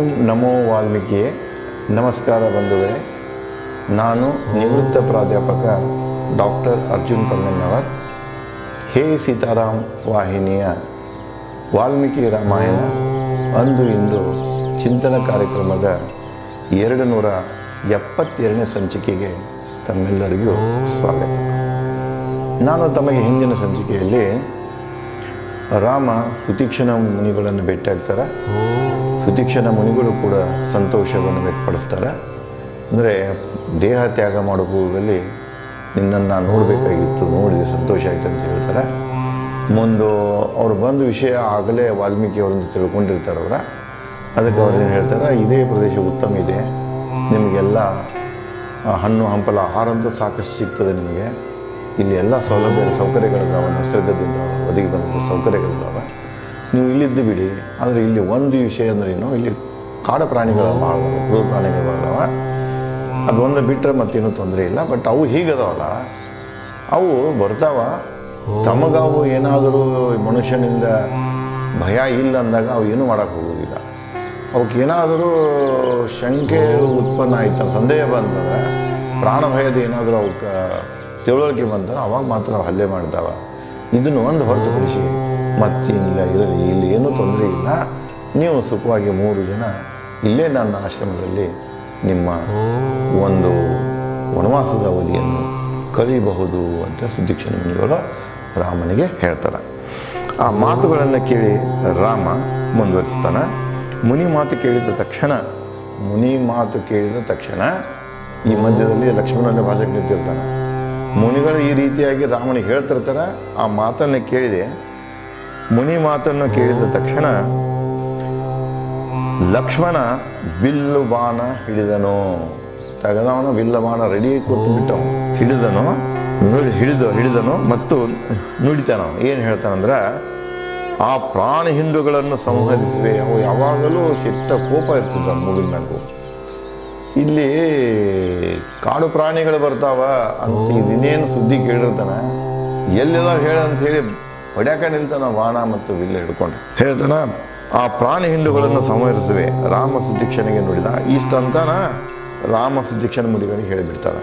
ಓಂ ನಮೋ ವಾಲ್ಮೀಕಿಯೇ. ನಮಸ್ಕಾರ ಬಂಧುಗಳೇ. ನಾನು ನಿವೃತ್ತ ಪ್ರಾಧ್ಯಾಪಕ ಡಾಕ್ಟರ್ ಅರ್ಜುನ್ ಪನ್ನಣ್ಣವರ್. ಹೇ ಸೀತಾರಾಮ್ ವಾಹಿನಿಯ ವಾಲ್ಮೀಕಿ ರಾಮಾಯಣ ಅಂದು ಇಂದು ಚಿಂತನ ಕಾರ್ಯಕ್ರಮದ 272ನೇ ಸಂಚಿಕೆಗೆ ತಮ್ಮೆಲ್ಲರಿಗೂ ಸ್ವಾಗತ. ನಾನು ತಮಗೆ ಹಿಂದಿನ ಸಂಚಿಕೆಯಲ್ಲಿ ರಾಮ ಸುತೀಕ್ಷ್ಣ ಮುನಿಗಳನ್ನು ಭೇಟಿಯಾಗ್ತಾರೆ. ಸುತೀಕ್ಷ್ಣ ಮುನಿಗಳು ಕೂಡ ಸಂತೋಷವನ್ನು ವ್ಯಕ್ತಪಡಿಸ್ತಾರೆ. ಅಂದರೆ ದೇಹ ತ್ಯಾಗ ಮಾಡೋ ಪೂರ್ವದಲ್ಲಿ ನಿನ್ನನ್ನು ನಾನು ನೋಡಬೇಕಾಗಿತ್ತು, ನೋಡಿದೆ, ಸಂತೋಷ ಆಯಿತು ಅಂತ ಹೇಳ್ತಾರೆ. ಮುಂದೆ ಅವ್ರು ಬಂದ ವಿಷಯ ಆಗಲೇ ವಾಲ್ಮೀಕಿ ಅವರಿಂದ ತಿಳ್ಕೊಂಡಿರ್ತಾರೆ. ಅದಕ್ಕೆ ಅವ್ರೇನು ಹೇಳ್ತಾರೆ, ಇದೇ ಪ್ರದೇಶ ಉತ್ತಮ ಇದೆ, ನಿಮಗೆಲ್ಲ ಹಣ್ಣು ಹಂಪಲ ಆಹಾರ ಅಂತೂ ಸಾಕಷ್ಟು ಸಿಗ್ತದೆ, ನಿಮಗೆ ಇಲ್ಲಿ ಎಲ್ಲ ಸೌಕರ್ಯಗಳಿದ್ದಾವೆ, ನಿಸರ್ಗದಿಂದ ಒದಗಿ ಬಂದಂಥ ಸೌಕರ್ಯಗಳಿದ್ದಾವೆ, ನೀವು ಇಲ್ಲಿದ್ದು ಬಿಡಿ. ಆದರೆ ಇಲ್ಲಿ ಒಂದು ವಿಷಯ ಅಂದ್ರೆ ಇಲ್ಲಿ ಕಾಡು ಪ್ರಾಣಿಗಳು ಭಾಳ ಅದಾವೆ, ಕ್ರೂರ ಪ್ರಾಣಿಗಳು ಭಾಳ ಅದಾವೆ. ಅದು ಒಂದು ಬಿಟ್ಟರೆ ಮತ್ತೇನೂ ತೊಂದರೆ ಇಲ್ಲ. ಬಟ್ ಅವು ಹೀಗದಾವಲ್ಲ, ಅವು ಬರ್ತಾವ, ತಮಗವು ಏನಾದರೂ ಮನುಷ್ಯನಿಂದ ಭಯ ಇಲ್ಲ ಅಂದಾಗ ಅವು ಏನೂ ಮಾಡೋಕ್ಕೆ ಹೋಗೋದಿಲ್ಲ. ಅವಕ್ಕೇನಾದರೂ ಶಂಕೆ ಉತ್ಪನ್ನ ಆಯ್ತು, ಸಂದೇಹ ಬಂತಂದ್ರೆ, ಪ್ರಾಣ ಭಯದ ಏನಾದರೂ ಅವಕ್ಕೆ ತಿಳುವಳಿಕೆ ಬಂತಾರೆ, ಅವಾಗ ಮಾತ್ರ ನಾವು ಹಲ್ಲೆ ಮಾಡ್ತಾವೆ. ಇದನ್ನು ಒಂದು ಹೊರತುಪಡಿಸಿ ಮತ್ತೇನಿಲ್ಲ, ಇರಲಿ, ಇಲ್ಲಿ ಏನೂ ತೊಂದರೆ ಇಲ್ಲ, ನೀವು ಸುಖವಾಗಿ 3 ಜನ ಇಲ್ಲೇ ನನ್ನ ಆಶ್ರಮದಲ್ಲಿ ನಿಮ್ಮ ಒಂದು ವನವಾಸದ ಅವಧಿಯನ್ನು ಕಳೆಯಬಹುದು ಅಂತ ಸುತೀಕ್ಷ್ಣ ಮುನಿಗಳು ರಾಮನಿಗೆ ಹೇಳ್ತಾರೆ. ಆ ಮಾತುಗಳನ್ನು ಕೇಳಿ ರಾಮ ಮುಂದುವರಿಸ್ತಾನೆ. ಮುನಿ ಮಾತು ಕೇಳಿದ ತಕ್ಷಣ ಈ ಮಧ್ಯದಲ್ಲಿ ಲಕ್ಷ್ಮಣನ ಭಾಷೆಗೆ ನಿಂತಿರ್ತಾನೆ. ಮುನಿಗಳು ಈ ರೀತಿಯಾಗಿ ರಾಮನಿಗೆ ಹೇಳ್ತಿರ್ತಾರೆ. ಆ ಮಾತನ್ನು ಕೇಳಿದೆ, ಮುನಿ ಮಾತನ್ನು ಕೇಳಿದ ತಕ್ಷಣ ಲಕ್ಷ್ಮಣ ಬಿಲ್ಲು ಬಾಣ ಹಿಡಿದನು. ತೆಗೆದವನು ಬಿಲ್ಲು ಬಾಣ ರೆಡಿ ಕೂತು ಬಿಟ್ಟವನು, ಹಿಡಿದನು ಮತ್ತು ನುಡಿತಾನವ. ಏನು ಹೇಳ್ತಾನಂದ್ರೆ, ಆ ಪ್ರಾಣಿ ಹಿಂಡುಗಳನ್ನು ಸಂಹರಿಸಿವೆ. ಅವು ಯಾವಾಗಲೂ ಶಿಷ್ಟ ಕೋಪ ಇರ್ತದೆ ಮೂಗಿನ ಮ್ಯಾಗು. ಇಲ್ಲಿ ಕಾಡು ಪ್ರಾಣಿಗಳು ಬರ್ತಾವ ಅಂತ ಇದನ್ನೇನು ಸುದ್ದಿ ಕೇಳಿರ್ತಾನೆ, ಎಲ್ಲಿದಾವ ಹೇಳಂತ ಹೇಳಿ ಹೊಡ್ಯಾಕ ನಿಲ್ತಾನ ಬಾಣ ಮತ್ತು ಬಿಲ್ಲು ಹಿಡ್ಕೊಂಡು. ಹೇಳ್ತಾನ, ಆ ಪ್ರಾಣಿ ಹಿಂಡುಗಳನ್ನು ಸಂಹರಿಸುವೆ ರಾಮ ಸುತೀಕ್ಷ್ಣನಿಗೆ ನುಡಿದ. ಇಷ್ಟಂತಾನ ರಾಮ ಸುತೀಕ್ಷ್ಣ ಮುನಿಗಳಿಗೆ ಹೇಳಿಬಿಡ್ತಾರೆ.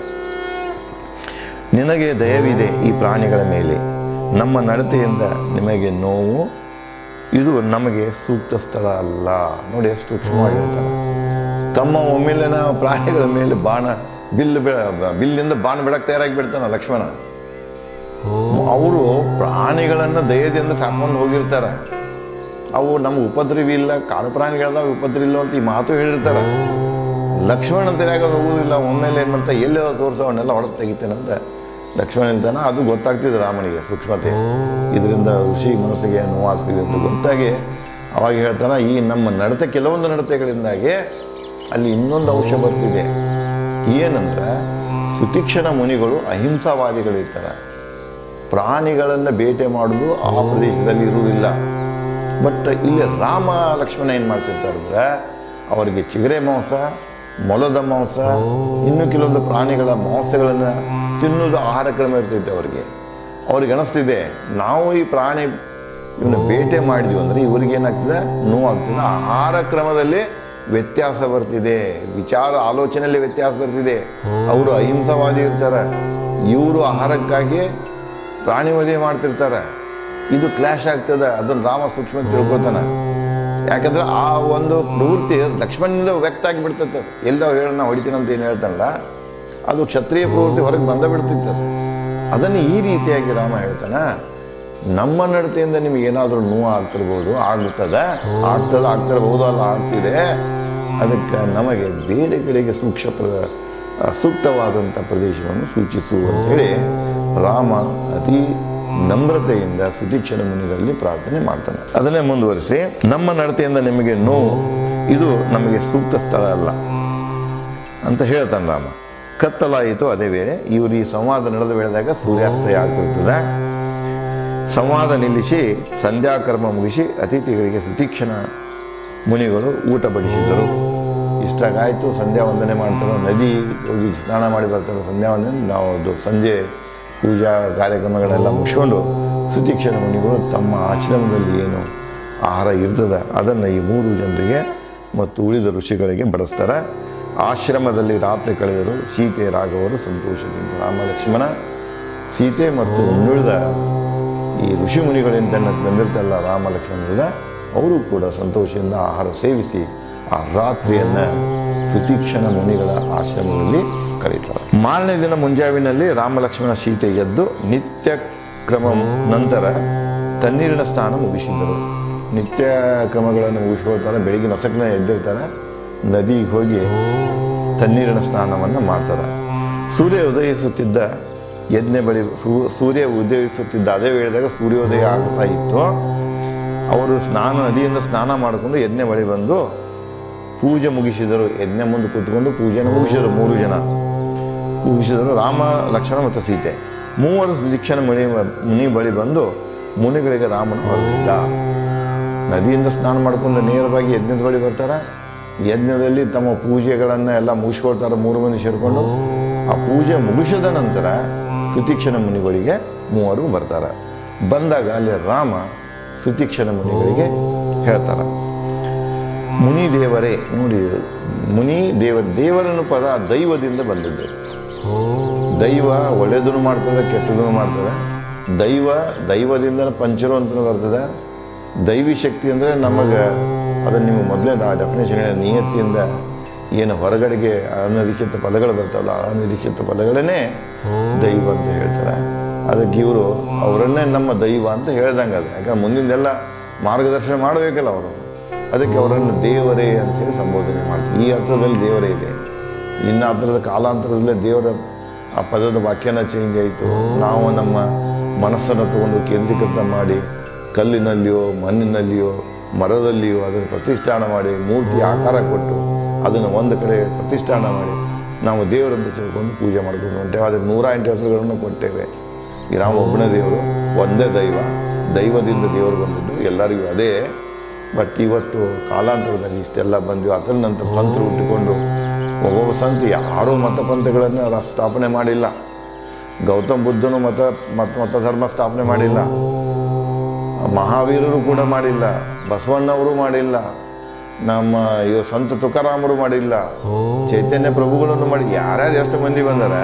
ನಿನಗೆ ದಯವಿದೆ ಈ ಪ್ರಾಣಿಗಳ ಮೇಲೆ, ನಮ್ಮ ನಡತೆಯಿಂದ ನಿಮಗೆ ನೋವು, ಇದು ನಮಗೆ ಸೂಕ್ತ ಸ್ಥಳ ಅಲ್ಲ. ನೋಡಿ ಎಷ್ಟು ಸೂಕ್ಷ್ಮವಾಗಿ ಹೇಳ್ತಾರೆ. ತಮ್ಮ ಒಮ್ಮೆಲೆನ ಪ್ರಾಣಿಗಳ ಮೇಲೆ ಬಿಲ್ಲಿಂದ ಬಾಣ ಬಿಡಕ್ಕೆ ತಯಾರಾಗಿ ಬಿಡ್ತಾನ ಲಕ್ಷ್ಮಣ. ಅವರು ಪ್ರಾಣಿಗಳನ್ನು ದಯದಿಂದ ಸಾಕೊಂಡು ಹೋಗಿರ್ತಾರೆ. ಅವು ನಮ್ಗೆ ಉಪದ್ರವಿ ಇಲ್ಲ, ಕಾಡು ಪ್ರಾಣಿಗಳದಾವ, ಉಪದ್ರವ ಇಲ್ಲ ಅಂತ ಈ ಮಾತು ಹೇಳಿರ್ತಾರೆ. ಲಕ್ಷ್ಮಣ ತೆರೆಯಾಗೋದು ಹೋಗುದಿಲ್ಲ. ಒಮ್ಮೆಲೆ ಏನು ಮಾಡ್ತಾ, ಎಲ್ಲೆಲ್ಲ ತೋರಿಸೋವನ್ನೆಲ್ಲ ಹೊಡೆದು ತೆಗಿತೇನಂತ ಲಕ್ಷ್ಮಣ ಹೇಳ್ತಾನೆ. ಅದು ಗೊತ್ತಾಗ್ತಿದೆ ರಾಮನಿಗೆ ಸೂಕ್ಷ್ಮತೆ, ಇದರಿಂದ ಋಷಿ ಮನಸ್ಸಿಗೆ ನೋವಾಗ್ತಿದೆ ಅಂತ ಗೊತ್ತಾಗಿ ಅವಾಗ ಹೇಳ್ತಾನೆ, ಈ ನಮ್ಮ ನಡತೆ, ಕೆಲವೊಂದು ನಡತೆಗಳಿಂದಾಗಿ ಅಲ್ಲಿ ಇನ್ನೊಂದು ಅಂಶ ಬರ್ತಿದೆ. ಏನಂದ್ರೆ, ಸುತೀಕ್ಷ್ಣ ಮುನಿಗಳು ಅಹಿಂಸಾವಾದಿಗಳಿರ್ತಾರೆ. ಪ್ರಾಣಿಗಳನ್ನು ಬೇಟೆ ಮಾಡೋದು ಆ ಪ್ರದೇಶದಲ್ಲಿ ಇರುವುದಿಲ್ಲ. ಬಟ್ ಇಲ್ಲಿ ರಾಮ ಲಕ್ಷ್ಮಣ ಏನು ಮಾಡ್ತಿರ್ತಾರೆ ಅಂದರೆ, ಅವರಿಗೆ ಚಿಗರೆ ಮಾಂಸ, ಮೊಲದ ಮಾಂಸ, ಇನ್ನೂ ಕೆಲವೊಂದು ಪ್ರಾಣಿಗಳ ಮಾಂಸಗಳನ್ನು ತಿನ್ನೋದು ಆಹಾರ ಕ್ರಮ ಇರ್ತೈತೆ. ಅವ್ರಿಗೆ ಅನಿಸ್ತಿದೆ, ನಾವು ಈ ಪ್ರಾಣಿ ಇವನ್ನ ಬೇಟೆ ಮಾಡಿದ್ವಿ ಅಂದರೆ ಇವ್ರಿಗೇನಾಗ್ತದೆ, ನೋವಾಗ್ತದೆ. ಆಹಾರ ಕ್ರಮದಲ್ಲಿ ವ್ಯತ್ಯಾಸ ಬರ್ತಿದೆ, ಆಲೋಚನೆಯಲ್ಲಿ ವ್ಯತ್ಯಾಸ ಬರ್ತಿದೆ. ಅವರು ಅಹಿಂಸಾವಾದಿ ಇರ್ತಾರೆ, ಇವರು ಆಹಾರಕ್ಕಾಗಿ ಪ್ರಾಣಿ ವಧೆ ಮಾಡ್ತಿರ್ತಾರೆ. ಇದು ಕ್ಲಾಶ್ ಆಗ್ತದೆ. ಅದನ್ನು ರಾಮ ಸೂಕ್ಷ್ಮ ತಿಳ್ಕೊತಾನೆ. ಯಾಕಂದ್ರೆ ಆ ಒಂದು ಪ್ರವೃತ್ತಿ ಲಕ್ಷ್ಮಣನಿಂದ ವ್ಯಕ್ತ ಆಗಿಬಿಡ್ತದೆ. ಎಲ್ಲೋ ಹೇಳೋಣ ಹೊಡಿತೀನಂತ ಏನು ಹೇಳ್ತಾನಲ್ಲ, ಅದು ಕ್ಷತ್ರಿಯ ಪ್ರವೃತ್ತಿ ಹೊರಗೆ ಬಂದ ಬಿಡ್ತಿರ್ತದೆ. ಅದನ್ನು ಈ ರೀತಿಯಾಗಿ ರಾಮ ಹೇಳ್ತಾನೆ, ನಮ್ಮ ನಡತೆಯಿಂದ ನಿಮ್ಗೆ ಏನಾದರೂ ನೋವು ಆಗ್ತಿರಬಹುದು, ಅಲ್ಲ ಆಗ್ತಿದೆ. ಅದಕ್ಕೆ ನಮಗೆ ಬೇರೆ ಕಡೆಗೆ ಸೂಕ್ತವಾದಂಥ ಪ್ರದೇಶವನ್ನು ಸೂಚಿಸು ಅಂತೇಳಿ ರಾಮ ಅತಿ ನಮ್ರತೆಯಿಂದ ಸುತೀಕ್ಷ್ಣ ಮುನಿಗಳಲ್ಲಿ ಪ್ರಾರ್ಥನೆ ಮಾಡ್ತಾನೆ. ಅದನ್ನೇ ಮುಂದುವರಿಸಿ, ನಮ್ಮ ನಡತೆಯಿಂದ ನಿಮಗೆ ನೋವು, ಇದು ನಮಗೆ ಸೂಕ್ತ ಸ್ಥಳ ಅಲ್ಲ ಅಂತ ಹೇಳ್ತಾನೆ ರಾಮ. ಕತ್ತಲಾಯಿತು, ಅದೇ ಬೇರೆ. ಇವರು ಈ ಸಂವಾದ ನಡೆದು ಬೆಳೆದಾಗ ಸೂರ್ಯಾಸ್ತಯ ಆಗ್ತಿರ್ತದೆ. ಸಂವಾದ ನಿಲ್ಲಿಸಿ ಸಂಧ್ಯಾಕರ್ಮ ಮುಗಿಸಿ ಅತಿಥಿಗಳಿಗೆ ಸುತೀಕ್ಷ್ಣ ಮುನಿಗಳು ಊಟ ಬಡಿಸಿದರು. ಇಷ್ಟಾಗಾಯಿತು, ಸಂಧ್ಯಾ ವಂದನೆ ಮಾಡ್ತಾರೆ, ನದಿ ಹೋಗಿ ಸ್ನಾನ ಮಾಡಿ ಬರ್ತಾರೆ. ಸಂಧ್ಯಾ ವಂದನೆ ನಾವು ಸಂಜೆ ಪೂಜಾ ಕಾರ್ಯಕ್ರಮಗಳೆಲ್ಲ ಮುಗಿಸ್ಕೊಂಡು ಸುತೀಕ್ಷ್ಣ ಮುನಿಗಳು ತಮ್ಮ ಆಶ್ರಮದಲ್ಲಿ ಏನು ಆಹಾರ ಇರ್ತದೆ ಅದನ್ನು ಈ 3 ಜನರಿಗೆ ಮತ್ತು ಉಳಿದ ಋಷಿಗಳಿಗೆ ಬಡಿಸ್ತಾರೆ. ಆಶ್ರಮದಲ್ಲಿ ರಾತ್ರಿ ಕಳೆದರು. ಸೀತೆ ರಾಘವರು ಸಂತೋಷದಿಂದ ರಾಮ ಲಕ್ಷ್ಮಣ ಸೀತೆ ಮತ್ತು ಇನ್ನುಳಿದ ಈ ಋಷಿ ಮುನಿಗಳಿಂದ ಬಂದಿರ್ತಲ್ಲ ರಾಮ ಲಕ್ಷ್ಮಣರಿಂದ, ಅವರು ಕೂಡ ಸಂತೋಷದಿಂದ ಆಹಾರ ಸೇವಿಸಿ ಆ ರಾತ್ರಿಯನ್ನು ಸುತೀಕ್ಷಣ ಮುನಿಗಳ ಆಶ್ರಮದಲ್ಲಿ ಕರೀತಾರೆ. ಮಾರನೇ ದಿನ ಮುಂಜಾವಿನಲ್ಲಿ ರಾಮ ಲಕ್ಷ್ಮಣ ಸೀತೆ ಎದ್ದು ನಿತ್ಯ ಕ್ರಮ ನಂತರ ತಣ್ಣೀರಿನ ಸ್ನಾನ ಮುಗಿಸಿದರು. ನಿತ್ಯ ಕ್ರಮಗಳನ್ನು ಮುಗಿಸ್ಕೊಳ್ತಾರೆ. ಬೆಳಿಗ್ಗೆ ನಸಕ್ನ ಎದ್ದಿರ್ತಾರೆ, ನದಿಗೆ ಹೋಗಿ ತಣ್ಣೀರಿನ ಸ್ನಾನವನ್ನು ಮಾಡ್ತಾರೆ. ಸೂರ್ಯ ಉದಯಿಸುತ್ತಿದ್ದ ಸೂರ್ಯ ಉದಯಿಸುತ್ತಿದ್ದ ಅದೇ ವೇಳೆದಾಗ ಸೂರ್ಯೋದಯ ಆಗ್ತಾ ಇತ್ತು. ಅವರು ನದಿಯಿಂದ ಸ್ನಾನ ಮಾಡಿಕೊಂಡು ಯಜ್ಞೆ ಬಳಿ ಬಂದು ಪೂಜೆ ಮುಗಿಸಿದರು. ಯಜ್ಞೆ ಮುಂದೆ ಕೂತ್ಕೊಂಡು ಪೂಜೆನ ಮುಗಿಸಿದರು. 3 ಜನ ಮುಗಿಸಿದರು, ರಾಮ ಲಕ್ಷ್ಮಣ ಮತ್ತು ಸೀತೆ. 3 ಸುದೀಕ್ಷಣ ಮುನಿ ಬಳಿ ಬಂದು ಮುನಿಗಳಿಗೆ ರಾಮನ ಹೊರಲಿಲ್ಲ. ನದಿಯಿಂದ ಸ್ನಾನ ಮಾಡಿಕೊಂಡು ನೇರವಾಗಿ ಯಜ್ಞದ ಬಳಿ ಬರ್ತಾರೆ. ಯಜ್ಞದಲ್ಲಿ ತಮ್ಮ ಪೂಜೆಗಳನ್ನು ಎಲ್ಲ ಮುಗಿಸ್ಕೊಳ್ತಾರೆ. 3 ಮಂದಿ ಸೇರಿಕೊಂಡು ಆ ಪೂಜೆ ಮುಗಿಸಿದ ನಂತರ ಸುತೀಕ್ಷಣ ಮುನಿಗಳಿಗೆ 3 ಬರ್ತಾರೆ. ಬಂದಾಗ ಅಲ್ಲಿ ರಾಮ ಸುತೀಕ್ಷಣ ಮುನಿಗಳಿಗೆ ಹೇಳ್ತಾರೆ, ಮುನಿ ದೇವರೇ, ನೋಡಿ ಮುನಿ ದೇವರನ್ನು ಪದ ದೈವದಿಂದ ಬಂದಿದ್ದು. ದೈವ ಒಳ್ಳೆಯದನ್ನು ಮಾಡ್ತದೆ, ಕೆಟ್ಟದನ್ನು ಮಾಡ್ತದೆ. ದೈವದಿಂದ ಪಂಚರು ಅಂತಲೂ ಬರ್ತದೆ. ದೈವಿ ಶಕ್ತಿ ಅಂದರೆ ನಮಗೆ ಅದನ್ನು ನಿಮಗೆ ಮೊದಲೇ ಡೆಫಿನೇಷನ್ ನಿಯತಿಯಿಂದ ಏನು ಹೊರಗಡೆಗೆ ಅನಿರೀಕ್ಷಿತ ಪದಗಳು ಬರ್ತಾವಲ್ಲ, ಅನಿರೀಕ್ಷಿತ ಪದಗಳನ್ನೇ ದೈವ ಅಂತ ಹೇಳ್ತಾರೆ. ಅದಕ್ಕೆ ಇವರು ಅವರನ್ನೇ ನಮ್ಮ ದೈವ ಅಂತ ಹೇಳ್ದಂಗೆ ಅದು. ಯಾಕಂದ್ರೆ ಮುಂದಿಂದೆಲ್ಲ ಮಾರ್ಗದರ್ಶನ ಮಾಡಬೇಕಲ್ಲ ಅವರು. ಅದಕ್ಕೆ ಅವರನ್ನು ದೇವರೇ ಅಂತೇಳಿ ಸಂಬೋಧನೆ ಮಾಡ್ತಾರೆ. ಈ ಅರ್ಥದಲ್ಲಿ ದೇವರೇ ಇದೆ. ಇನ್ನು ಆ ಥರದ ಕಾಲಾಂತರದಲ್ಲೇ ದೇವರ ಆ ಪದದ ವಾಕ್ಯನ ಚೇಂಜ್ ಆಯಿತು. ನಾವು ನಮ್ಮ ಮನಸ್ಸನ್ನು ತಗೊಂಡು ಕೇಂದ್ರೀಕೃತ ಮಾಡಿ ಕಲ್ಲಿನಲ್ಲಿಯೋ ಮಣ್ಣಿನಲ್ಲಿಯೋ ಮರದಲ್ಲಿಯೋ ಅದನ್ನು ಪ್ರತಿಷ್ಠಾನ ಮಾಡಿ ಮೂರ್ತಿ ಆಕಾರ ಕೊಟ್ಟು ಅದನ್ನು ಒಂದು ಕಡೆ ಪ್ರತಿಷ್ಠಾನ ಮಾಡಿ ನಾವು ದೇವರಂತ ತಿಳ್ಕೊಂಡು ಪೂಜೆ ಮಾಡ್ಕೊಂಡು ಹೊಂಟೇವೆ. ಅದಕ್ಕೆ 108 ಹೆಸರುಗಳನ್ನು ಕೊಟ್ಟೇವೆ. ಈ ರಾಮ ಒಬ್ಬನೇ ದೇವರು, ಒಂದೇ ದೈವದಿಂದ ದೇವರು ಬಂದಿದ್ದು ಎಲ್ಲರಿಗೂ ಅದೇ. ಬಟ್ ಇವತ್ತು ಕಾಲಾಂತರದಲ್ಲಿ ಇಷ್ಟೆಲ್ಲ ಬಂದ್ವಿ. ಅದರ ನಂತರ ಸಂತರು ಹುಟ್ಟಿಕೊಂಡು ಒಬ್ಬೊಬ್ಬ ಸಂತ ಯಾರೂ ಮತಪಂಥಗಳನ್ನು ಸ್ಥಾಪನೆ ಮಾಡಿಲ್ಲ. ಗೌತಮ್ ಬುದ್ಧನು ಮತ ಧರ್ಮ ಸ್ಥಾಪನೆ ಮಾಡಿಲ್ಲ. ಮಹಾವೀರರು ಕೂಡ ಮಾಡಿಲ್ಲ. ಬಸವಣ್ಣವರು ಮಾಡಿಲ್ಲ. ನಮ್ಮ ಸಂತ ತುಕಾರಾಮರು ಮಾಡಿಲ್ಲ. ಚೈತನ್ಯ ಪ್ರಭುಗಳನ್ನು ಮಾಡಿ ಯಾರ್ಯಾರು ಎಷ್ಟು ಮಂದಿ ಬಂದರೆ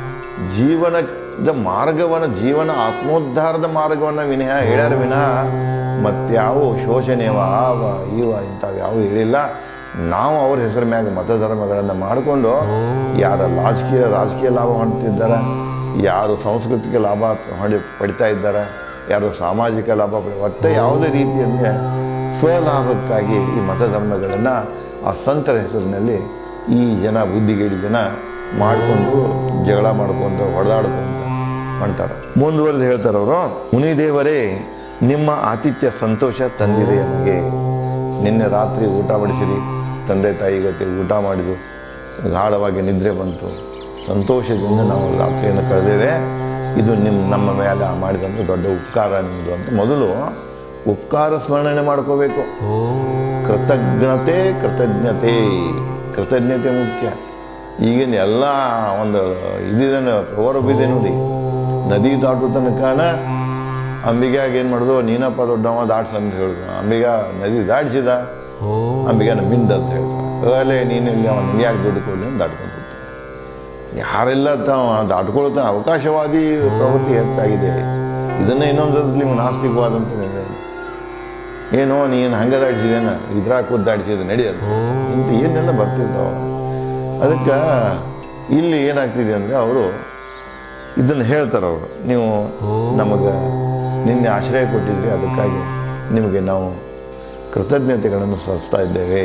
ಜೀವನದ ಮಾರ್ಗವನ್ನು, ಜೀವನ ಆತ್ಮೋದ್ಧಾರದ ಮಾರ್ಗವನ್ನು ಹೇಳ್ಯಾರ ವಿನಃ ಮತ್ಯಾವು ಶೋಷಣೆವ ಇಂಥವು ಯಾವ ಹೇಳಿಲ್ಲ. ನಾವು ಅವ್ರ ಹೆಸರ ಮ್ಯಾಗ ಮತಧರ್ಮಗಳನ್ನು ಮಾಡಿಕೊಂಡು ಯಾರ ರಾಜಕೀಯ ಲಾಭ ಹೊಂದುತ್ತಿದ್ದಾರೆ, ಯಾರು ಸಾಂಸ್ಕೃತಿಕ ಲಾಭ ಪಡಿತಾ ಇದ್ದಾರೆ, ಯಾರು ಸಾಮಾಜಿಕ ಲಾಭ ಒಟ್ಟೆ ಯಾವುದೇ ರೀತಿಯಲ್ಲಿ ಸ್ವಲಾಭಕ್ಕಾಗಿ ಈ ಮತಧರ್ಮಗಳನ್ನು ಆ ಸಂತರ ಹೆಸರಿನಲ್ಲಿ ಈ ಜನ ಬುದ್ಧಿಗೇಡಿ ಜನ ಮಾಡಿಕೊಂಡು ಜಗಳ ಮಾಡ್ಕೊಂಡು ಹೊಡೆದಾಡ್ಕೊಂಡು ಹೊಂಟಾರೆ. ಮುಂದುವರೆದು ಹೇಳ್ತಾರೆ ಅವರು, ಮುನಿದೇವರೇ ನಿಮ್ಮ ಆತಿಥ್ಯ ಸಂತೋಷ ತಂದಿದೆ ನಮಗೆ. ನಿನ್ನೆ ರಾತ್ರಿ ಊಟ ಬಡಿಸಿರಿ, ತಂದೆ ತಾಯಿ ಗತಿ ಊಟ ಮಾಡಿದ್ರು, ಗಾಢವಾಗಿ ನಿದ್ರೆ ಬಂತು, ಸಂತೋಷದಿಂದ ನಾವು ರಾತ್ರಿಯನ್ನು ಕಳೆದೇವೆ. ಇದು ನಮ್ಮ ಮೇಲೆ ಮಾಡಿದಂಥ ದೊಡ್ಡ ಉಪಕಾರ ನಿಮ್ಮದು ಅಂತ ಮೊದಲು ಉಪಕಾರ ಸ್ಮರಣೆ ಮಾಡ್ಕೋಬೇಕು. ಕೃತಜ್ಞತೆ ಮುಖ್ಯ. ಈಗಿನ ಎಲ್ಲ ಒಂದು ಇದಿದೆ, ಪ್ರವರಬಿದೆ ನೋಡಿ. ನದಿ ದಾಟೋ ತನಕನ ಅಂಬಿಗ್ಯಾಗ ಏನು ಮಾಡಿದ್ರು, ನೀನಪ್ಪ ದೊಡ್ಡವ ದಾಟ್ಸ ಅಂತ ಹೇಳಿದ್ರು. ಅಂಬಿಗ ನದಿ ದಾಟಿಸಿದ, ಅಂಬಿಗನ ಮಿಂದ ಅಂತ ಹೇಳ್ತಾರೆ. ಅಲ್ಲೇ ನೀನಿಲ್ಲಿ ಅವನು ನಿಮ್ಗೆ ಯಾಕೆ ದುಡ್ಡು ಕೊಡಲಿ ಅಂತ ದಾಟ್ಕೊಂಡು ಹೋಗ್ತಾನೆ. ಯಾರೆಲ್ಲ ದಾಟ್ಕೊಳ್ತಾನೆ. ಅವಕಾಶವಾದಿ ಪ್ರವೃತ್ತಿ ಹೆಚ್ಚಾಗಿದೆ. ಇದನ್ನೇ ಇನ್ನೊಂದು ನೀವು ನಾಸ್ತಿಕವಾದ ಅಂತ ಏನೋ ನೀನು ಹಂಗೆ ದಾಟಿಸಿದೇನ, ಇದ್ರಾಗ ಕೂತ್ ದಾಟಿಸಿದ ನಡೆಯದು ಇಂಥ ಏನೆಲ್ಲ ಬರ್ತಿರ್ತಾವ. ಅದಕ್ಕೆ ಇಲ್ಲಿ ಏನಾಗ್ತಿದೆ ಅಂದರೆ ಅವರು ಇದನ್ನು ಹೇಳ್ತಾರೆ. ಅವರು ನೀವು ನಮಗೆ ನಿನ್ನೆ ಆಶ್ರಯ ಕೊಟ್ಟಿದ್ರಿ, ಅದಕ್ಕಾಗಿ ನಿಮಗೆ ನಾವು ಕೃತಜ್ಞತೆಗಳನ್ನು ಸಲ್ಲಿಸ್ತಾ ಇದ್ದೇವೆ.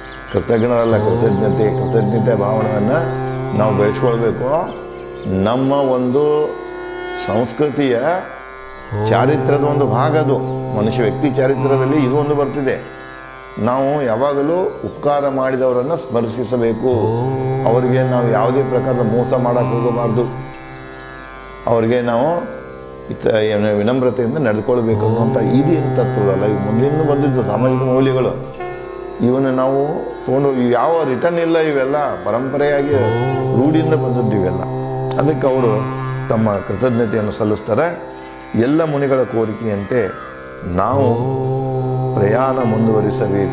ಕೃತಜ್ಞತೆ ಭಾವನೆಯನ್ನು ನಾವು ಬೆಳೆಸ್ಕೊಳ್ಬೇಕು. ನಮ್ಮ ಒಂದು ಸಂಸ್ಕೃತಿಯ ಚಾರಿತ್ರ್ಯದ ಒಂದು ಭಾಗ ಅದು. ಮನುಷ್ಯ ವ್ಯಕ್ತಿ ಚಾರಿತ್ರ್ಯದಲ್ಲಿ ಇದು ಒಂದು ಬರ್ತಿದೆ. ನಾವು ಯಾವಾಗಲೂ ಉಪಕಾರ ಮಾಡಿದವರನ್ನು ಸ್ಮರಿಸಬೇಕು. ಅವರಿಗೆ ನಾವು ಯಾವುದೇ ಪ್ರಕಾರದ ಮೋಸ ಮಾಡೋಕ್ಕೆ ಹೋಗಬಾರ್ದು. ಅವರಿಗೆ ನಾವು ವಿನಮ್ರತೆಯಿಂದ ನಡೆದುಕೊಳ್ಬೇಕು ಅನ್ನುವಂಥ ಇದೇನು ತತ್ವದಲ್ಲ. ಇವು ಮೊದಲಿಂದ ಬಂದಿದ್ದು ಸಾಮಾಜಿಕ ಮೌಲ್ಯಗಳು. ಇವನ್ನ ನಾವು ತೊಗೊಂಡು ಯಾವ ರಿಟರ್ನ್ ಇಲ್ಲ. ಇವೆಲ್ಲ ಪರಂಪರೆಯಾಗಿ ರೂಢಿಯಿಂದ ಬಂದದ್ದು ಇವೆಲ್ಲ. ಅದಕ್ಕೆ ಅವರು ತಮ್ಮ ಕೃತಜ್ಞತೆಯನ್ನು ಸಲ್ಲಿಸ್ತಾರೆ. ಎಲ್ಲ ಮುನಿಗಳ ಕೋರಿಕೆಯಂತೆ ನಾವು ಪ್ರಯಾಣ ಮುಂದುವರಿಸಬೇಕು.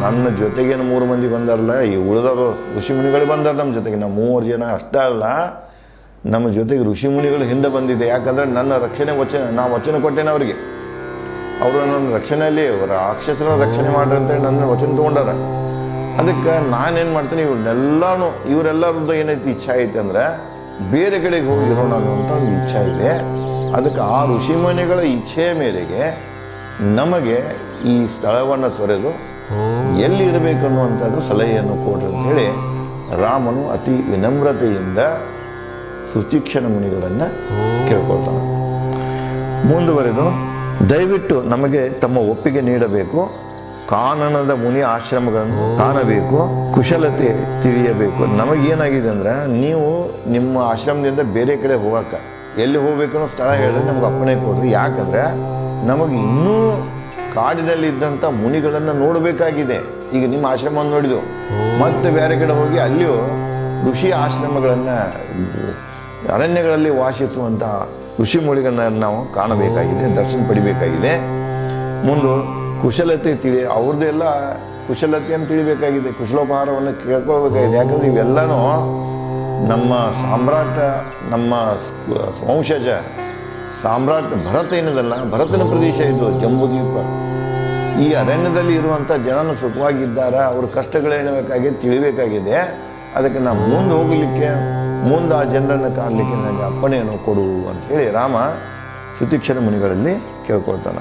ನನ್ನ ಜೊತೆಗೇನು 3 ಮಂದಿ ಬಂದಾರಲ್ಲ, ಈ ಉಳಿದವರು ಋಷಿಮುನಿಗಳು ಬಂದಾರ ನಮ್ಮ ಜೊತೆಗೆ. ನಾವು 3 ಜನ ಅಷ್ಟೇ ಅಲ್ಲ, ನಮ್ಮ ಜೊತೆಗೆ ಋಷಿಮುನಿಗಳು ಹಿಂದೆ ಬಂದಿದೆ. ಯಾಕಂದರೆ ನನ್ನ ರಕ್ಷಣೆ ವಚನ ಕೊಟ್ಟೇನೆ ಅವರಿಗೆ. ಅವರು ನನ್ನ ರಕ್ಷಣೆಯಲ್ಲಿ ರಾಕ್ಷಸರ ರಕ್ಷಣೆ ಮಾಡ್ರಿ ಅಂತೇಳಿ ನನ್ನ ವಚನ ತೊಗೊಂಡಾರ. ಅದಕ್ಕೆ ನಾನೇನು ಮಾಡ್ತೀನಿ, ಇವರೆಲ್ಲರದ್ದು ಏನೈತಿ ಇಚ್ಛೆ ಐತೆ ಅಂದರೆ ಬೇರೆ ಕಡೆಗೆ ಹೋಗಿರೋಣ ಅನ್ನುವಂಥ ಒಂದು ಇಚ್ಛೆ ಇದೆ. ಅದಕ್ಕೆ ಆ ಋಷಿಮುನಿಗಳ ಇಚ್ಛೆಯ ಮೇರೆಗೆ ನಮಗೆ ಈ ಸ್ಥಳವನ್ನು ತೊರೆದು ಎಲ್ಲಿ ಇರಬೇಕು ಅನ್ನುವಂಥದ್ದು ಸಲಹೆಯನ್ನು ಕೊಡ್ರಿ ಅಂತ ಹೇಳಿ ರಾಮನು ಅತಿ ವಿನಮ್ರತೆಯಿಂದ ಸುತೀಕ್ಷಣ ಮುನಿಗಳನ್ನು ಕೇಳ್ಕೊಳ್ತಾನೆ. ಮುಂದುವರೆದು, ದಯವಿಟ್ಟು ನಮಗೆ ತಮ್ಮ ಒಪ್ಪಿಗೆ ನೀಡಬೇಕು, ಕಾನನದ ಮುನಿ ಆಶ್ರಮಗಳನ್ನು ಕಾಣಬೇಕು, ಕುಶಲತೆ ತಿಳಿಯಬೇಕು. ನಮಗೇನಾಗಿದೆ ಅಂದ್ರೆ, ನೀವು ನಿಮ್ಮ ಆಶ್ರಮದಿಂದ ಬೇರೆ ಕಡೆ ಹೋಗಕ್ಕೆ ಎಲ್ಲಿ ಹೋಗ್ಬೇಕು ಅನ್ನೋ ಸ್ಥಳ ಹೇಳಿದ್ರೆ ನಮ್ಗೆ ಅಪ್ಪಣೆ ಕೊಡ್ರಿ. ಯಾಕಂದ್ರೆ ನಮಗೆ ಇನ್ನೂ ಕಾಡಿನಲ್ಲಿ ಇದ್ದಂಥ ಮುನಿಗಳನ್ನು ನೋಡಬೇಕಾಗಿದೆ. ಈಗ ನಿಮ್ಮ ಆಶ್ರಮವನ್ನು ನೋಡಿದು ಮತ್ತೆ ಬೇರೆ ಕಡೆ ಹೋಗಿ ಅಲ್ಲಿಯೂ ಋಷಿ ಆಶ್ರಮಗಳನ್ನು, ಅರಣ್ಯಗಳಲ್ಲಿ ವಾಸಿಸುವಂಥ ಋಷಿ ಮುನಿಗಳನ್ನು ನಾವು ಕಾಣಬೇಕಾಗಿದೆ, ದರ್ಶನ ಪಡಿಬೇಕಾಗಿದೆ. ಮುಂದೆ ಕುಶಲತೆ ಅವ್ರದ್ದೆಲ್ಲ ಕುಶಲತೆಯನ್ನು ತಿಳಿಬೇಕಾಗಿದೆ, ಕುಶಲೋಪಹಾರವನ್ನು ಕೇಳ್ಕೊಳ್ಬೇಕಾಗಿದೆ. ಯಾಕಂದ್ರೆ ಇವೆಲ್ಲನೂ ನಮ್ಮ ಸಾಮ್ರಾಟ, ನಮ್ಮ ವಂಶಜ ಸಾಮ್ರಾಟ ಭರತ ಏನದಲ್ಲ, ಭರತನ ಪ್ರದೇಶ ಇದು ಜಂಬೂದ್ವೀಪ. ಈ ಅರಣ್ಯದಲ್ಲಿ ಇರುವಂಥ ಜನನು ಸುಖವಾಗಿದ್ದಾರೆ, ಅವ್ರ ಕಷ್ಟಗಳೇನಬೇಕಾಗಿದೆ ತಿಳಿಬೇಕಾಗಿದೆ. ಅದಕ್ಕೆ ನಾವು ಮುಂದೆ ಹೋಗಲಿಕ್ಕೆ, ಮುಂದೆ ಆ ಜನರನ್ನು ಕಾಣಲಿಕ್ಕೆ ನನಗೆ ಅಪ್ಪಣೆಯನ್ನು ಕೊಡು ಅಂಥೇಳಿ ರಾಮ ಸುತೀಕ್ಷಣ ಮುನಿಗಳಲ್ಲಿ ಕೇಳ್ಕೊಳ್ತಾನೆ.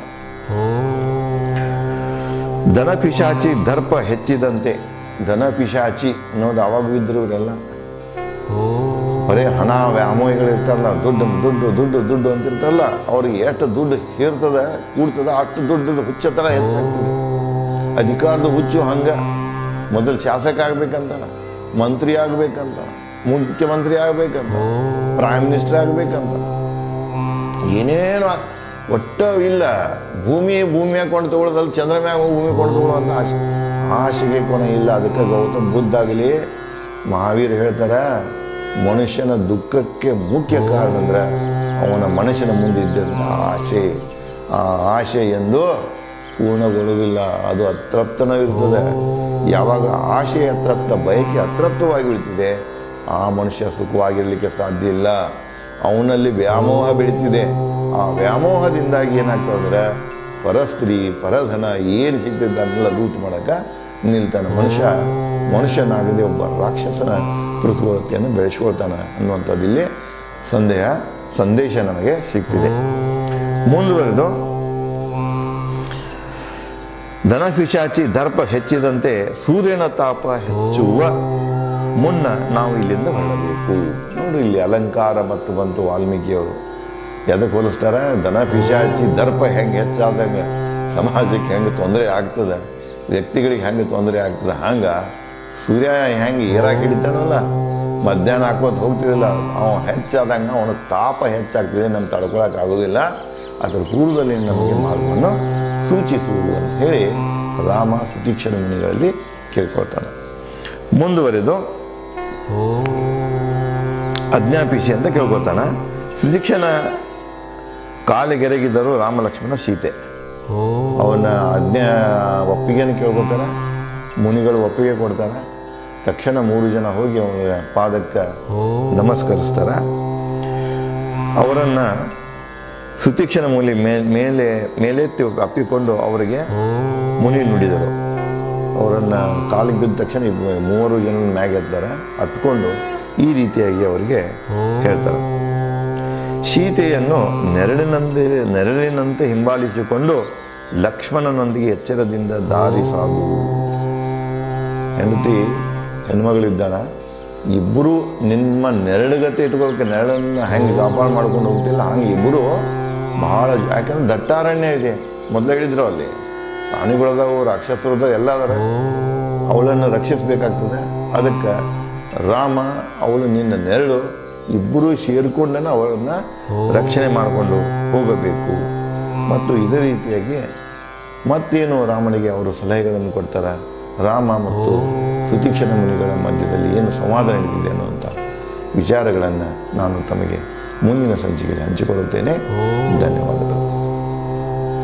ದನ ಪಿಶಾಚಿ ದರ್ಪ ಹೆಚ್ಚಿದಂತೆ, ದನ ಪಿಶಾಚಿ ಅನ್ನೋದು ಅವಾಗ ಇದ್ರು ಇವರೆಲ್ಲ ಬರೀ ಹಣ ವ್ಯಾಮೋಹಿಗಳಿರ್ತಾರಲ್ಲ, ದುಡ್ಡು ದುಡ್ಡು ದುಡ್ಡು ದುಡ್ಡು ಅಂತಿರ್ತಾರಲ್ಲ, ಅವ್ರಿಗೆ ಎಷ್ಟು ದುಡ್ಡು ಹೇರ್ತದೆ ಕೂಡ್ತದ ಅಷ್ಟು ದುಡ್ಡದ ಹುಚ್ಚತನ ಹೆಚ್ಚಾಗ್ತದೆ. ಅಧಿಕಾರದ ಹುಚ್ಚು ಹಂಗೆ, ಮೊದಲು ಶಾಸಕ ಆಗ್ಬೇಕಂತ, ಮಂತ್ರಿ ಆಗ್ಬೇಕಂತ, ಮುಖ್ಯಮಂತ್ರಿ ಆಗ್ಬೇಕಂತ, ಪ್ರೈಮ್ ಮಿನಿಸ್ಟರ್ ಆಗ್ಬೇಕಂತ, ಏನೇನು ಒಟ್ಟ ಇಲ್ಲ. ಭೂಮಿಯಾಗ ಕೊಂಡು ತಗೊಳ್ಳೋದಲ್ಲ, ಚಂದ್ರ ಮ್ಯಾಗ ಭೂಮಿ ಕೊಂಡು ತಗೊಳ್ಳೋಂಥ ಆಶೆಗೆ ಕೊನೆ ಇಲ್ಲ. ಅದಕ್ಕೆ ಗೌತಮ ಬುದ್ಧ ಆಗಲಿ ಮಹಾವೀರ್ ಹೇಳ್ತಾರೆ, ಮನುಷ್ಯನ ದುಃಖಕ್ಕೆ ಮುಖ್ಯ ಕಾರಣ ಅಂದ್ರೆ ಅವನ ಮನುಷ್ಯನ ಮುಂದೆ ಇದ್ದಂಥ ಆಶೆ. ಆ ಆಶೆ ಎಂದು ಪೂರ್ಣಗೊಳ್ಳುವುದಿಲ್ಲ, ಅದು ಅತೃಪ್ತನೂ ಇರ್ತದೆ. ಯಾವಾಗ ಆಶೆ ಅತೃಪ್ತ, ಬಯಕೆ ಅತೃಪ್ತವಾಗಿ ಬಿಡ್ತಿದೆ, ಆ ಮನುಷ್ಯ ಸುಖವಾಗಿರಲಿಕ್ಕೆ ಸಾಧ್ಯ ಇಲ್ಲ. ಅವನಲ್ಲಿ ವ್ಯಾಮೋಹ ಬೆಳೀತಿದೆ. ಆ ವ್ಯಾಮೋಹದಿಂದಾಗಿ ಏನಾಗ್ತದೆ ಅಂದ್ರೆ ಪರಸ್ತ್ರೀ ಪರಧನ ಏನು ಸಿಗ್ತಿದ್ದ ಅದನ್ನೆಲ್ಲ ಲೂಟ್ ಮಾಡೋಕೆ ನಿಲ್ತಾನೆ. ಮನುಷ್ಯನಾಗದೆ ಒಬ್ಬ ರಾಕ್ಷಸನ ಪೃಥ್ವತೆಯನ್ನು ಬೆಳೆಸ್ಕೊಳ್ತಾನೆ ಅನ್ನುವಂಥದ್ದು ಇಲ್ಲಿ ಸಂದೇಶ ನಮಗೆ ಸಿಗ್ತಿದೆ. ಮುಂದುವರೆದು, ದನ ಪಿಶಾಚಿ ದರ್ಪ ಹೆಚ್ಚಿದಂತೆ ಸೂರ್ಯನ ತಾಪ ಹೆಚ್ಚುವ ಮುನ್ನ ನಾವು ಇಲ್ಲಿಂದ ಹೊರಡಬೇಕು. ನೋಡ್ರಿ, ಇಲ್ಲಿ ಅಲಂಕಾರ ಮತ್ತು ಬಂತು ವಾಲ್ಮೀಕಿಯವರು. ಎದಕ್ಕೆ ಹೋಲಿಸ್ತಾರೆ? ದನ ಪಿಶಾಚಿ ದರ್ಪ ಹೆಂಗೆ ಹೆಚ್ಚಾದಂಗೆ ಸಮಾಜಕ್ಕೆ ಹೆಂಗೆ ತೊಂದರೆ ಆಗ್ತದೆ, ವ್ಯಕ್ತಿಗಳಿಗೆ ಹೆಂಗೆ ತೊಂದರೆ ಆಗ್ತದೆ, ಹಂಗೆ ಸೂರ್ಯ ಹೆಂಗೆ ಏರಾಗಿ ಹಿಡಿತಾನಲ್ಲ, ಮಧ್ಯಾಹ್ನ ಹಾಕೋದು ಹೋಗ್ತಿದಿಲ್ಲ, ಅವ ಹೆಚ್ಚಾದಂಗೆ ಅವನ ತಾಪ ಹೆಚ್ಚಾಗ್ತಿದೆ, ನಮ್ಗೆ ತಡ್ಕೊಳಕ್ಕೆ ಆಗೋದಿಲ್ಲ. ಅದರ ಪೂರ್ವದಲ್ಲಿ ನಮಗೆ ಮಾರ್ಗವನ್ನು ಸೂಚಿಸುವುದು ಅಂತ ಹೇಳಿ ರಾಮ ಸುತೀಕ್ಷಣ ಮುನಿಗಳಲ್ಲಿ ಕೇಳ್ಕೊಳ್ತಾನೆ. ಮುಂದುವರೆದು ಆಜ್ಞಾಪಿಸಿ ಅಂತ ಕೇಳ್ಕೊತಾನೆ. ಸುತೀಕ್ಷಣ ಕಾಲಿಗೆರಗಿದ್ದರು ರಾಮ ಲಕ್ಷ್ಮಣ ಸೀತೆ. ಅವನ ಒಪ್ಪಿಗೆಯನ್ನು ಕೇಳ್ಕೊತಾರೆ, ಮುನಿಗಳು ಒಪ್ಪಿಗೆ ಕೊಡ್ತಾರೆ. ತಕ್ಷಣ 3 ಜನ ಹೋಗಿ ಅವನ ಪಾದಕ್ಕೆ ನಮಸ್ಕರಿಸ್ತಾರೆ. ಅವರನ್ನು ಸುತೀಕ್ಷಣ ಮುನಿ ಮೇಲೆತ್ತಿ ಅಪ್ಪಿಕೊಂಡು ಅವರಿಗೆ ಮುನಿ ನುಡಿದರು. ಅವರನ್ನು ಕಾಲಿಗೆ ಬಿದ್ದ ತಕ್ಷಣ 3 ಜನ ಮ್ಯಾಗೆ ಎತ್ತಾರೆ, ಅಪ್ಪಿಕೊಂಡು ಈ ರೀತಿಯಾಗಿ ಅವರಿಗೆ ಹೇಳ್ತಾರೆ. ಸೀತೆಯನ್ನು ನೆರಳಿನಂತೆ ಹಿಂಬಾಲಿಸಿಕೊಂಡು ಲಕ್ಷ್ಮಣನೊಂದಿಗೆ ಎಚ್ಚರದಿಂದ ದಾರಿ ಸಾಗು. ಹೆಣ್ಮಗಳಿದ್ದಾಳ, ಇಬ್ಬರು ನಿಮ್ಮ ನೆರಳುಗತೆ ಇಟ್ಕೋಬೇಕು. ನೆರಳನ್ನು ಹೆಂಗೆ ಕಾಪಾಡು ಮಾಡ್ಕೊಂಡು ಹೋಗ್ತಿಲ್ಲ ಹಂಗೆ ಇಬ್ಬರು ಬಹಳ, ಯಾಕಂದ್ರೆ ದಟ್ಟಾರಣ್ಯ ಇದೆ. ಮೊದಲು ಹೇಳಿದ್ರು ಅಲ್ಲಿ ಪ್ರಾಣಿಗಳದಾವು, ರಾಕ್ಷಸರು ಎಲ್ಲ ಅದರ, ಅವಳನ್ನು ರಕ್ಷಿಸಬೇಕಾಗ್ತದೆ. ಅದಕ್ಕೆ ರಾಮ ಅವಳು ನಿನ್ನ ನೆರಳು, ಇಬ್ಬರು ಸೇರಿಕೊಂಡನ ಅವಳನ್ನು ರಕ್ಷಣೆ ಮಾಡಿಕೊಂಡು ಹೋಗಬೇಕು. ಮತ್ತು ಇದೇ ರೀತಿಯಾಗಿ ಮತ್ತೇನು ರಾಮನಿಗೆ ಅವರು ಸಲಹೆಗಳನ್ನು ಕೊಡ್ತಾರೆ. ರಾಮ ಮತ್ತು ಸುತೀಕ್ಷಣ ಮುನಿಗಳ ಮಧ್ಯದಲ್ಲಿ ಏನು ಸಂವಾದ ನಡೆದಿದೆ ಅನ್ನುವಂಥ ವಿಚಾರಗಳನ್ನು ನಾನು ತಮಗೆ ಮುಂದಿನ ಸಂಚಿಕೆಯಲ್ಲಿ ಹಂಚಿಕೊಳ್ಳುತ್ತೇನೆ. ಧನ್ಯವಾದ.